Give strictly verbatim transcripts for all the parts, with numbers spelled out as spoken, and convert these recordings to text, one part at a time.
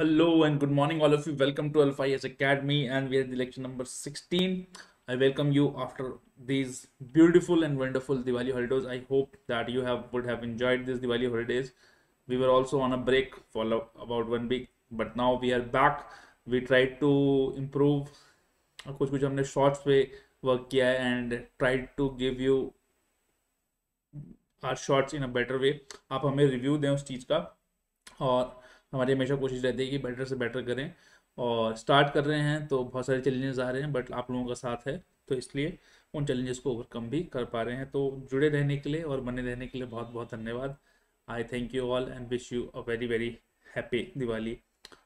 Hello and good morning, all of you. Welcome to Alpha I A S Academy, and we are in the lecture number sixteen. I welcome you after these beautiful and wonderful Diwali holidays. I hope that you have would have enjoyed these Diwali holidays. We were also on a break for lo- about one week, but now we are back. We tried to improve. कुछ कुछ हमने shorts पे work किया है and tried to give you our shorts in a better way. आप हमें review दें उस चीज़ का, और हमारी हमेशा कोशिश रहती है कि बेटर से बेटर करें. और स्टार्ट कर रहे हैं तो बहुत सारे चैलेंजेस आ रहे हैं, बट आप लोगों का साथ है तो इसलिए उन चैलेंजेस को ओवरकम भी कर पा रहे हैं. तो जुड़े रहने के लिए और बने रहने के लिए बहुत बहुत धन्यवाद. I thank you all and wish you a very very happy Diwali.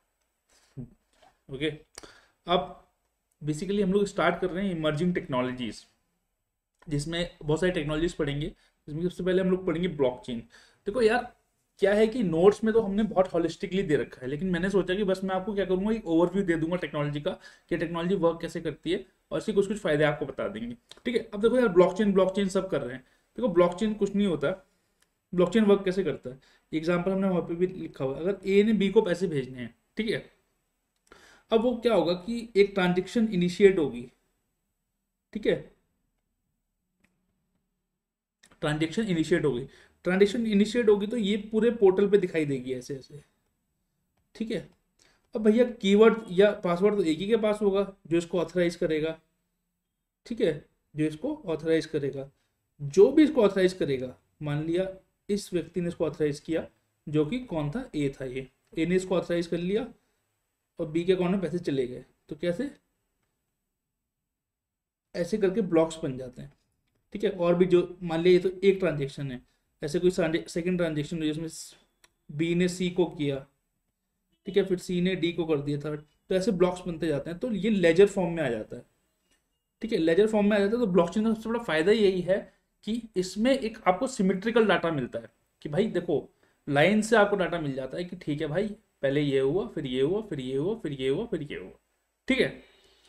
Okay, अब बेसिकली हम लोग स्टार्ट कर रहे हैं इमर्जिंग टेक्नोलॉजीज, जिसमें बहुत सारी टेक्नोलॉजीज पढ़ेंगे. जिसमें सबसे पहले हम लोग पढ़ेंगे ब्लॉकचेन. देखो यार, क्या है कि नोट्स में तो हमने बहुत होलिस्टिकली दे रखा है, लेकिन मैंने सोचा कि बस मैं आपको क्या करूंगा, एक ओवरव्यू दे दूंगा टेक्नोलॉजी का, कि टेक्नोलॉजी वर्क कैसे करती है और इसके कुछ कुछ फायदे आपको बता देंगे. ठीक है, अब देखो यार, ब्लॉकचेन ब्लॉकचेन सब कर रहे हैं. देखो ब्लॉकचेन कुछ नहीं होता. ब्लॉकचेन वर्क कैसे करता है, एग्जाम्पल हमने वहाँ पे भी लिखा हुआ है. अगर ए ने बी को पैसे भेजने हैं, ठीक है, अब वो क्या होगा कि एक ट्रांजेक्शन इनिशिएट होगी. ठीक है, ट्रांजेक्शन इनिशिएट होगी. ट्रांजेक्शन इनिशिएट होगी तो ये पूरे पोर्टल पे दिखाई देगी ऐसे ऐसे. ठीक है, अब भैया कीवर्ड या पासवर्ड तो एक ही के पास होगा जो इसको ऑथराइज करेगा. ठीक है, जो इसको ऑथराइज करेगा, जो भी इसको ऑथराइज करेगा, मान लिया इस व्यक्ति ने इसको ऑथराइज किया, जो कि कौन था, ए था. ये ए ने इसको ऑथराइज कर लिया और बी के अकाउंट में पैसे चले गए. तो कैसे, ऐसे करके ब्लॉक्स बन जाते हैं. ठीक है, और भी जो मान लिया ये तो एक ट्रांजेक्शन है, ऐसे कोई सेकंड ट्रांजेक्शन है जिसमें बी ने सी को किया, ठीक है, फिर सी ने डी को कर दिया था, तो ऐसे ब्लॉक्स बनते जाते हैं. तो ये लेजर फॉर्म में आ जाता है. ठीक है, लेजर फॉर्म में आ जाता है. तो ब्लॉकचेन का सबसे बड़ा फायदा यही है कि इसमें एक आपको सिमेट्रिकल डाटा मिलता है, कि भाई देखो लाइन से आपको डाटा मिल जाता है कि ठीक है भाई, पहले ये हुआ, फिर ये हुआ, फिर ये हुआ, फिर ये हुआ, फिर ये हुआ. ठीक है,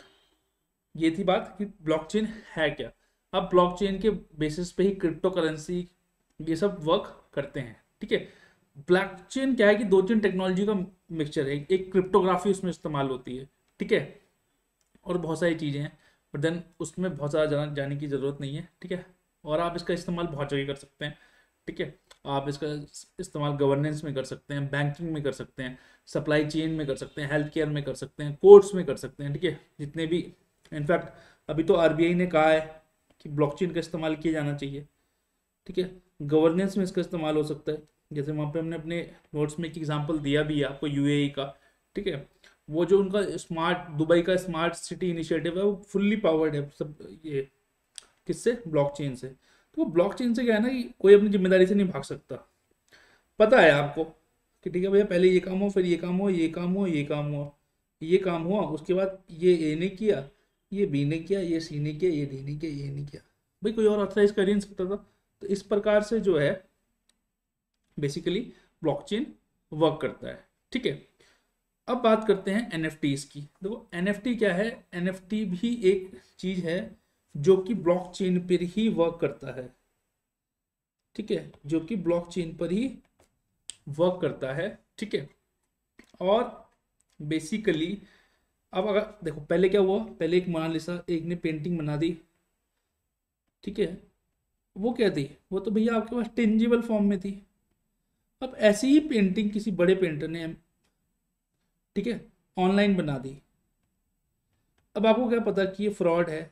ये थी बात कि ब्लॉकचेन है क्या. अब ब्लॉकचेन के बेसिस पे ही क्रिप्टो करेंसी ये सब वर्क करते हैं. ठीक है, ब्लॉकचेन क्या है कि दो तीन टेक्नोलॉजी का मिक्सचर है. एक क्रिप्टोग्राफी उसमें इस्तेमाल होती है, ठीक है, और बहुत सारी चीज़ें हैं, बट देन उसमें बहुत ज़्यादा जाना जाने की ज़रूरत नहीं है. ठीक है, और आप इसका इस्तेमाल बहुत जगह कर सकते हैं. ठीक है, आप इसका इस्तेमाल गवर्नेंस में कर सकते हैं, बैंकिंग में कर सकते हैं, सप्लाई चेन में कर सकते हैं, हेल्थ केयर में कर सकते हैं, कोर्ट्स में कर सकते हैं. ठीक है, जितने भी, इनफैक्ट अभी तो आरबीआई ने कहा है कि ब्लॉकचेन का इस्तेमाल किया जाना चाहिए. ठीक है, गवर्नेंस में इसका इस्तेमाल हो सकता है. जैसे वहाँ पे हमने अपने नोट्स में एक एग्जांपल दिया भी है आपको, यूएई का. ठीक है, वो जो उनका स्मार्ट दुबई का स्मार्ट सिटी इनिशिएटिव है, वो फुल्ली पावर्ड है सब, ये किससे, ब्लॉकचेन से. तो वो ब्लॉकचेन से क्या है ना, कि कोई अपनी जिम्मेदारी से नहीं भाग सकता. पता है आपको कि ठीक है भैया, पहले ये काम हो, फिर ये काम हो, ये काम हो, ये काम हुआ, ये काम हुआ, उसके बाद ये ए ने किया, ये बी ने किया, ये सी ने किया, ये डी ने किया, ये नहीं किया. भाई कोई और ऑथराइज कर ही नहीं सकता था. तो इस प्रकार से जो है बेसिकली ब्लॉकचेन वर्क करता है. ठीक है, अब बात करते हैं एनएफटीज की. देखो एनएफटी क्या है, एनएफटी भी एक चीज है जो कि ब्लॉकचेन पर ही वर्क करता है. ठीक है, जो कि ब्लॉकचेन पर ही वर्क करता है. ठीक है, और बेसिकली अब अगर देखो, पहले क्या हुआ, पहले एक मोनालिसा, एक ने पेंटिंग बना दी. ठीक है, वो क्या थी, वो तो भैया आपके पास टेंजिबल फॉर्म में थी. अब ऐसी ही पेंटिंग किसी बड़े पेंटर ने, ठीक है, ऑनलाइन बना दी. अब आपको क्या पता कि ये फ्रॉड है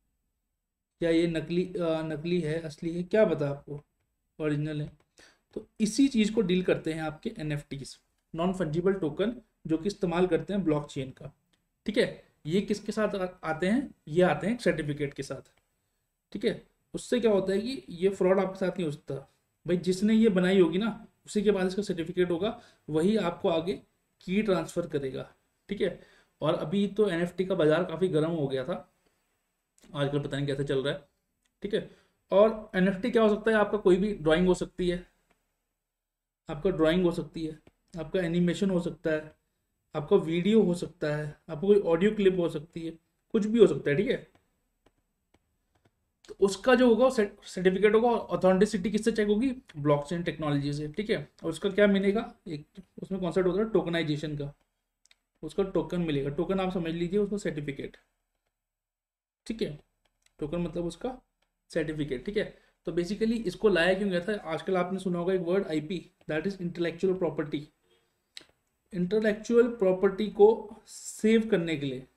या ये नकली आ, नकली है, असली है, क्या पता आपको, ओरिजिनल है. तो इसी चीज़ को डील करते हैं आपके एनएफटीज, नॉन फंजिबल टोकन, जो कि इस्तेमाल करते हैं ब्लॉकचेन का. ठीक है, ये किसके साथ आ, आते हैं, ये आते हैं सर्टिफिकेट के साथ. ठीक है, उससे क्या होता है कि ये फ्रॉड आपके साथ नहीं हो सकता. भाई जिसने ये बनाई होगी ना, उसी के पास इसका सर्टिफिकेट होगा, वही आपको आगे की ट्रांसफ़र करेगा. ठीक है, और अभी तो एनएफटी का बाजार काफ़ी गर्म हो गया था, आजकल पता नहीं कैसे चल रहा है. ठीक है, और एनएफटी क्या हो सकता है, आपका कोई भी ड्राइंग हो सकती है, आपका ड्राइंग हो सकती है, आपका एनिमेशन हो सकता है, आपका वीडियो हो सकता है, आपको कोई ऑडियो क्लिप हो सकती है, कुछ भी हो सकता है. ठीक है, तो उसका जो होगा सर्टिफिकेट होगा, ऑथेंटिसिटी किससे चेक होगी, ब्लॉकचेन टेक्नोलॉजी से. ठीक है, और उसका क्या मिलेगा, एक उसमें कॉन्सेप्ट होता है टोकनाइजेशन का. उसका टोकन मिलेगा। टोकन आप समझ लीजिए उसको सर्टिफिकेट, ठीक है। टोकन मतलब उसका सर्टिफिकेट, ठीक है। तो बेसिकली इसको लाया क्यों गया था, आजकल आपने सुना होगा एक word IP, that is intellectual property. Intellectual property को सेव करने के लिए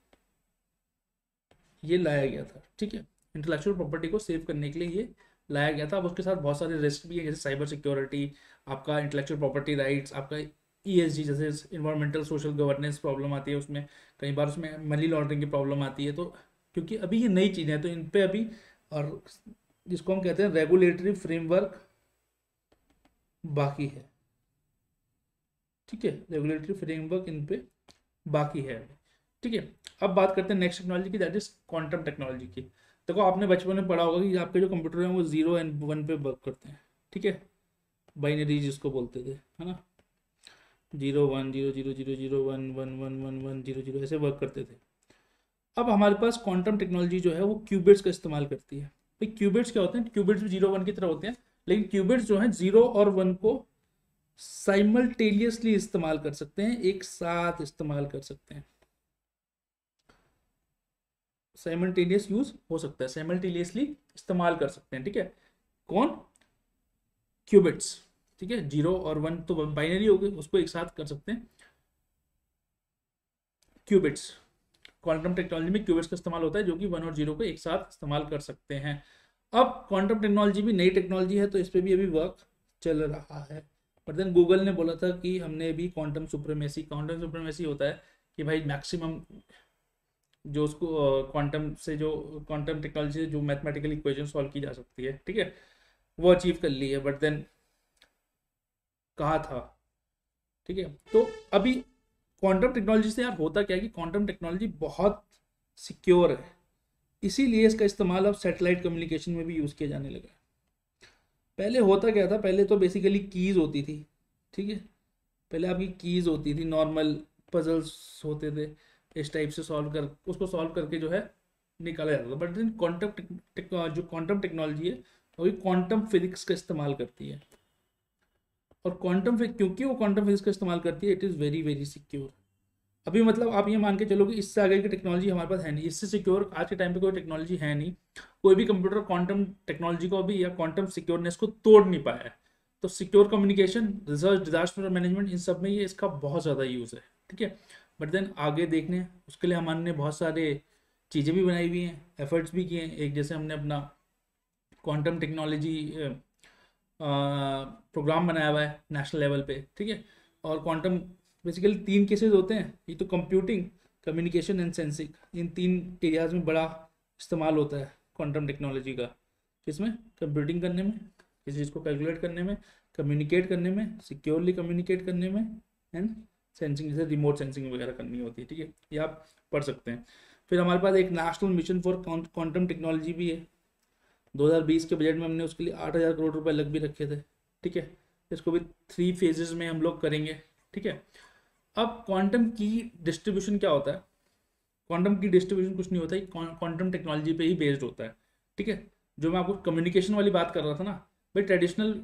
ये लाया गया था, ठीक है। इंटेलेक्चुअल प्रॉपर्टी को सेव करने के लिए ये लाया गया था। अब उसके साथ बहुत सारे रिस्क भी है, जैसे साइबर सिक्योरिटी, आपका इंटेलेक्चुअल प्रॉपर्टी राइट्स, आपका ईएसजी जैसे इन्वायरमेंटल सोशल गवर्नेंस प्रॉब्लम आती है उसमें, कई बार उसमें मनी लॉन्ड्रिंग की प्रॉब्लम आती है। तो क्योंकि अभी ये नई चीज़ें हैं तो इन पे अभी, और जिसको हम कहते हैं रेगुलेटरी फ्रेमवर्क बाकी है, ठीक है। रेगुलेटरी फ्रेमवर्क इन पे बाकी है, ठीक है। अब बात करते हैं नेक्स्ट टेक्नोलॉजी की, दैट इज क्वांटम टेक्नोलॉजी की। देखो आपने बचपन में पढ़ा होगा कि आपके जो कंप्यूटर हैं वो जीरो एंड वन पे वर्क करते हैं, ठीक है। बाइनरी जिसको बोलते थे, है ना, zero one zero zero zero zero one one one one one zero zero ऐसे वर्क करते थे। अब हमारे पास क्वांटम टेक्नोलॉजी जो है वो क्यूबिट्स का इस्तेमाल करती है। भाई क्यूबिट्स क्या होते हैं, क्यूबिट्स भी जीरो वन की तरह होते हैं, लेकिन क्यूबिट्स जो है जीरो और वन को साइमल्टेनियसली इस्तेमाल कर सकते हैं, एक साथ इस्तेमाल कर सकते हैं। साइमल्टेनियस यूज हो सकता है, साइमल्टेनियसली इस्तेमाल कर सकते हैं, ठीक है। कौन, क्यूबिट्स, ठीक है। जीरो और वन तो बाइनरी हो गए, उसको एक साथ कर सकते हैं क्यूबिट्स। क्वांटम टेक्नोलॉजी में क्यूबिट्स का इस्तेमाल होता है जो कि वन और जीरो को एक साथ इस्तेमाल कर सकते हैं। अब क्वांटम टेक्नोलॉजी भी नई टेक्नोलॉजी है तो इस पर भी अभी वर्क चल रहा है। बट देन गूगल ने बोला था कि हमने भी क्वांटम सुप्रीमेसी, क्वांटम सुप्रीमेसी होता है कि भाई मैक्सिमम जो उसको क्वांटम से जो क्वांटम टेक्नोलॉजी से जो मैथमेटिकल इक्वेशन सॉल्व की जा सकती है, ठीक है, वो अचीव कर ली है। बट देन कहा था, ठीक है। तो अभी क्वांटम टेक्नोलॉजी से यार होता क्या है कि क्वांटम टेक्नोलॉजी बहुत सिक्योर है, इसीलिए इसका इस्तेमाल अब सैटेलाइट कम्युनिकेशन में भी यूज़ किया जाने लगा है। पहले होता क्या था, पहले तो बेसिकली कीज़ होती थी, ठीक है। पहले आपकी कीज़ होती थी, नॉर्मल पजल्स होते थे, इस टाइप से सॉल्व कर उसको सॉल्व करके जो है निकाला जाता था। बट देन क्वांटम जो क्वांटम टेक्नोलॉजी है वही क्वांटम फिजिक्स का इस्तेमाल करती है, और क्वांटम क्योंकि वो क्वांटम फिजिक्स का इस्तेमाल करती है, it is very very secure. अभी मतलब आप ये मान के चलो कि इससे आगे की टेक्नोलॉजी हमारे पास है नहीं, इससे सिक्योर आज के टाइम पे कोई टेक्नोलॉजी है नहीं। कोई भी कंप्यूटर क्वांटम टेक्नोलॉजी को भी या क्वांटम सिक्योरनेस को तोड़ नहीं पाया है। तो secure communication, research, disaster management, इन सब में ये इसका बहुत ज़्यादा यूज़ है, ठीक है। बट देन आगे देखने उसके लिए हमारे बहुत सारे चीज़ें भी बनाई हुई हैं, एफर्ट्स भी किए हैं। एक जैसे हमने अपना क्वांटम टेक्नोलॉजी प्रोग्राम बनाया हुआ है नेशनल लेवल पे, ठीक है। और क्वांटम बेसिकली तीन केसेस होते हैं, ये तो कंप्यूटिंग, कम्युनिकेशन एंड सेंसिंग, इन तीन एरियाज में बड़ा इस्तेमाल होता है क्वांटम टेक्नोलॉजी का। किसमें, कंप्यूटिंग करने में, किसी चीज़ को कैलकुलेट करने में, कम्युनिकेट करने में, सिक्योरली कम्युनिकेट करने में, एंड सेंसिंग जैसे रिमोट सेंसिंग वगैरह करनी होती है, ठीक है। ये आप पढ़ सकते हैं। फिर हमारे पास एक national mission for quantum technology भी है। दो हज़ार बीस के बजट में हमने उसके लिए आठ हज़ार करोड़ रुपए लग भी रखे थे, ठीक है। इसको भी थ्री फेजेस में हम लोग करेंगे, ठीक है। अब क्वांटम की डिस्ट्रीब्यूशन क्या होता है, क्वांटम की डिस्ट्रीब्यूशन कुछ नहीं होता है, क्वांटम टेक्नोलॉजी पे ही बेस्ड होता है, ठीक है। जो मैं आपको कम्युनिकेशन वाली बात कर रहा था ना, भाई ट्रेडिशनल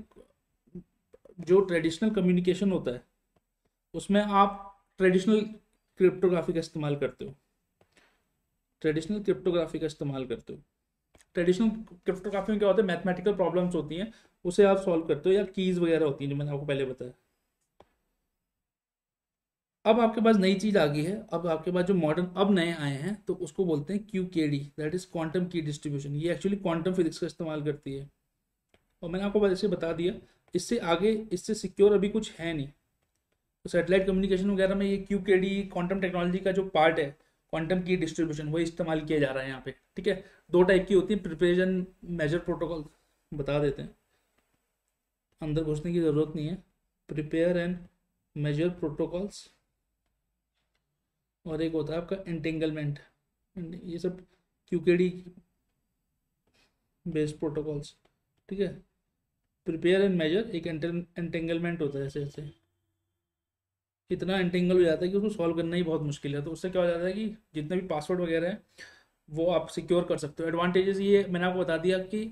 जो ट्रेडिशनल कम्युनिकेशन होता है उसमें आप ट्रेडिशनल क्रिप्टोग्राफी का इस्तेमाल करते हो, ट्रेडिशनल क्रिप्टोग्राफी का इस्तेमाल करते हो। ट्रेडिशनल क्रिप्टोग्राफी में क्या होता है, मैथमेटिकल प्रॉब्लम्स होती हैं उसे आप सॉल्व करते हो, या कीज वगैरह होती हैं जो मैंने आपको पहले बताया। अब आपके पास नई चीज आ गई है, अब आपके पास जो मॉडर्न अब नए आए हैं तो उसको बोलते हैं Q K D, that is quantum key distribution. ये एक्चुअली क्वांटम फिजिक्स का इस्तेमाल करती है, और मैंने आपको वैसे बता दिया। इससे आगे इससे सिक्योर अभी कुछ है नहीं। तो सैटेलाइट कम्युनिकेशन वगैरह में ये Q K D quantum technology का जो पार्ट है, क्वांटम की डिस्ट्रीब्यूशन, वो इस्तेमाल किया जा रहा है यहाँ पे, ठीक है। दो टाइप की होती है, प्रिपरेशन मेजर प्रोटोकॉल, बता देते हैं, अंदर घुसने की ज़रूरत नहीं है। प्रिपेयर एंड मेजर प्रोटोकॉल्स, और एक होता है आपका एंटेंगलमेंट। ये सब क्यूकेडी बेस्ड प्रोटोकॉल्स, ठीक है। प्रिपेयर एंड मेजर, एक एंटेंगलमेंट होता है, ऐसे ऐसे इतना एंटेंगल हो जाता है कि उसको सॉल्व करना ही बहुत मुश्किल है। तो उससे क्या हो जाता है कि जितने भी पासवर्ड वगैरह है वो आप सिक्योर कर सकते हो। एडवांटेजेस ये मैंने आपको बता दिया कि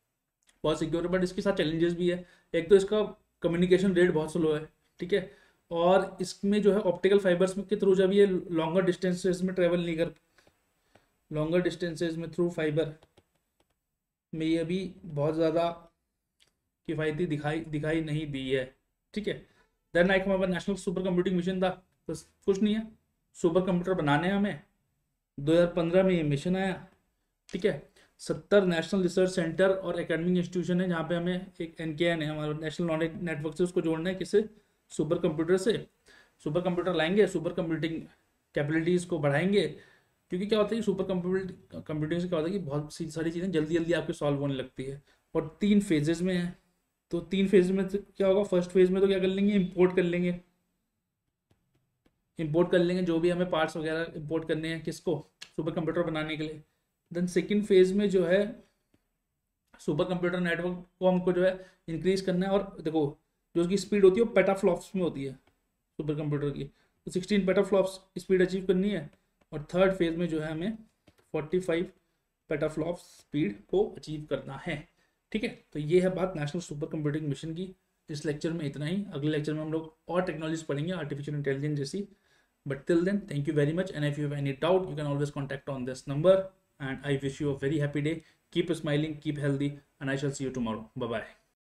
बहुत सिक्योर है, बट इसके साथ चैलेंजेस भी है। एक तो इसका कम्युनिकेशन रेट बहुत स्लो है, ठीक है। और इसमें जो है ऑप्टिकल फाइबर्स में के थ्रू जब ये लॉन्गर डिस्टेंसेज में ट्रेवल नहीं कर लॉन्गर डिस्टेंसेज में थ्रू फाइबर में ये अभी बहुत ज़्यादा किफ़ायती दिखाई दिखाई नहीं दी है। ठीक है, देन लाइक हमारा नेशनल सुपर कंप्यूटिंग मिशन था, बस कुछ नहीं है, सुपर कंप्यूटर बनाने हैं हमें। दो हज़ार पंद्रह में ये मिशन आया। ठीक है, सत्तर नेशनल रिसर्च सेंटर और एकेडमिक इंस्टीट्यूशन है जहाँ पे हमें एक एन के एन है हमारा नेशनल नॉलेज नेटवर्क से, उसको जोड़ना है किससे, सुपर कंप्यूटर से। सुपर कंप्यूटर लाएंगे, सुपर कंप्यूटिंग कैपेबिलिटीज़ को बढ़ाएंगे, क्योंकि क्या होता है कि सुपर कंप्यूटिंग कंप्यूटिंग से क्या होता है कि बहुत सी सारी चीज़ें जल्दी जल्दी आपके सॉल्व होने लगती है, और तीन फेजेज में है। तो तीन फेज में तो क्या होगा, फर्स्ट फेज में तो क्या कर लेंगे, इंपोर्ट कर लेंगे इंपोर्ट कर लेंगे जो भी हमें पार्ट्स वगैरह इंपोर्ट करने हैं, किसको, सुपर कंप्यूटर बनाने के लिए। देन सेकेंड फेज में जो है सुपर कंप्यूटर नेटवर्क को हमको जो है इंक्रीज करना है, और देखो जो उसकी स्पीड होती है वो पेटाफ्लॉप्स में होती है सुपर कंप्यूटर की, तो सिक्सटीन पेटाफ्लॉप्स स्पीड अचीव करनी है। और थर्ड फेज में जो है हमें फोर्टी फाइव पेटाफ्लॉप्स स्पीड को अचीव करना है। ठीक है, तो ये है बात नेशनल सुपर कंप्यूटिंग मिशन की। इस लेक्चर में इतना ही, अगले लेक्चर में हम लोग और टेक्नोलॉजीज पढ़ेंगे आर्टिफिशियल इंटेलिजेंस जैसी। But till then, thank you very much, and if you have any doubt you can always contact on this number, and I wish you a very happy day. Keep smiling, keep healthy, and I shall see you tomorrow. Bye bye.